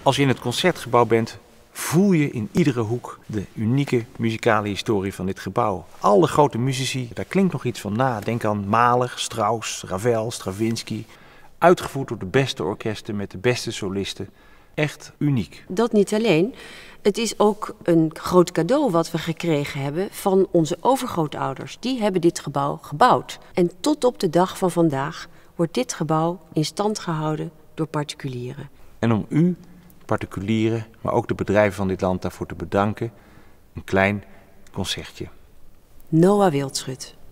Als je in het Concertgebouw bent, voel je in iedere hoek de unieke muzikale historie van dit gebouw. Alle grote muzici, daar klinkt nog iets van na. Denk aan Mahler, Strauss, Ravel, Stravinsky. Uitgevoerd door de beste orkesten met de beste solisten. Echt uniek. Dat niet alleen. Het is ook een groot cadeau wat we gekregen hebben van onze overgrootouders. Die hebben dit gebouw gebouwd. En tot op de dag van vandaag wordt dit gebouw in stand gehouden door particulieren. En om u, particulieren, maar ook de bedrijven van dit land daarvoor te bedanken, een klein concertje. Noah Wildschut.